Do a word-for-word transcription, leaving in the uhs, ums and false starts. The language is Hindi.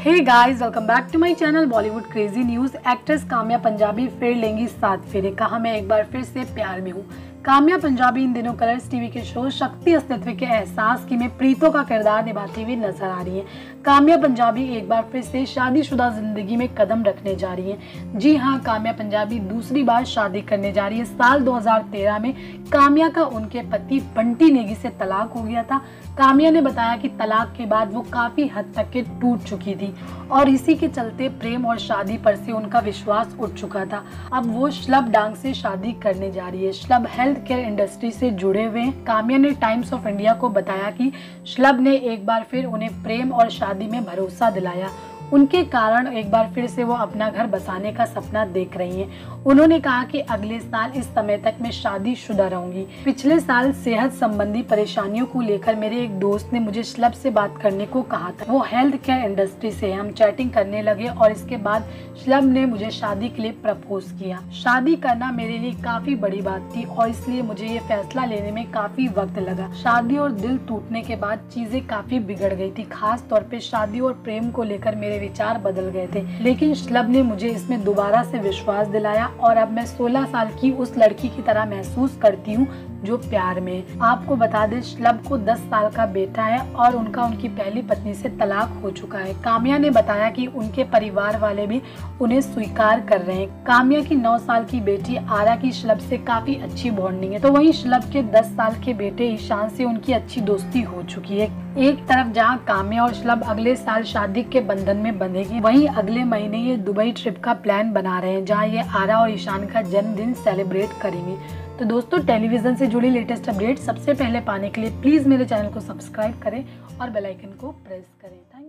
Hey guys, welcome back to my channel Bollywood crazy news. Actress Kamya Punjabi फिर लेंगी सात फेरे, कहा मैं एक बार फिर से प्यार में हूँ। काम्या पंजाबी इन दिनों कलर्स टीवी के शो शक्ति अस्तित्व के एहसास की में प्रीतो का किरदार निभाती हुई नजर आ रही है। काम्या पंजाबी एक बार फिर से शादीशुदा जिंदगी में कदम रखने जा रही है। जी हाँ, काम्या पंजाबी दूसरी बार शादी करने जा रही है। साल दो हज़ार तेरह में काम्या का उनके पति बंटी नेगी से तलाक हो गया था। काम्या ने बताया कि तलाक के बाद वो काफी हद तक के टूट चुकी थी और इसी के चलते प्रेम और शादी पर से उनका विश्वास उठ चुका था। अब वो शलभ डांग से शादी करने जा रही है। शलभ हेल्थ केयर इंडस्ट्री से जुड़े हुए हैं। काम्या ने टाइम्स ऑफ इंडिया को बताया कि शलभ ने एक बार फिर उन्हें प्रेम और शादी में भरोसा दिलाया। उनके कारण एक बार फिर से वो अपना घर बसाने का सपना देख रही हैं। उन्होंने कहा कि अगले साल इस समय तक मैं शादीशुदा रहूंगी। पिछले साल सेहत संबंधी परेशानियों को लेकर मेरे एक दोस्त ने मुझे शलभ से बात करने को कहा था। वो हेल्थ केयर इंडस्ट्री से है। हम चैटिंग करने लगे और इसके बाद शलभ ने मुझे शादी के लिए प्रपोज किया। शादी करना मेरे लिए काफी बड़ी बात थी और इसलिए मुझे ये फैसला लेने में काफी वक्त लगा। शादी और दिल टूटने के बाद चीजें काफी बिगड़ गई थी। खास तौर पे शादी और प्रेम को लेकर मेरे विचार बदल गए थे, लेकिन शलभ ने मुझे इसमें दोबारा से विश्वास दिलाया और अब मैं सोलह साल की उस लड़की की तरह महसूस करती हूँ जो प्यार में है। आपको बता दें, शलभ को दस साल का बेटा है और उनका उनकी पहली पत्नी से तलाक हो चुका है। काम्या ने बताया कि उनके परिवार वाले भी उन्हें स्वीकार कर रहे हैं। काम्या की नौ साल की बेटी आरा की शलभ से काफी अच्छी बॉन्डिंग है, तो वहीं शलभ के दस साल के बेटे ईशान से उनकी अच्छी दोस्ती हो चुकी है। एक तरफ जहां काम्या और शलभ अगले साल शादी के बंधन में बंधेगी, वहीं अगले महीने ये दुबई ट्रिप का प्लान बना रहे हैं, जहां ये आरा और ईशान का जन्मदिन सेलिब्रेट करेंगे। तो दोस्तों, टेलीविजन से जुड़ी लेटेस्ट अपडेट सबसे पहले पाने के लिए प्लीज मेरे चैनल को सब्सक्राइब करें और बेल आइकन को प्रेस करें।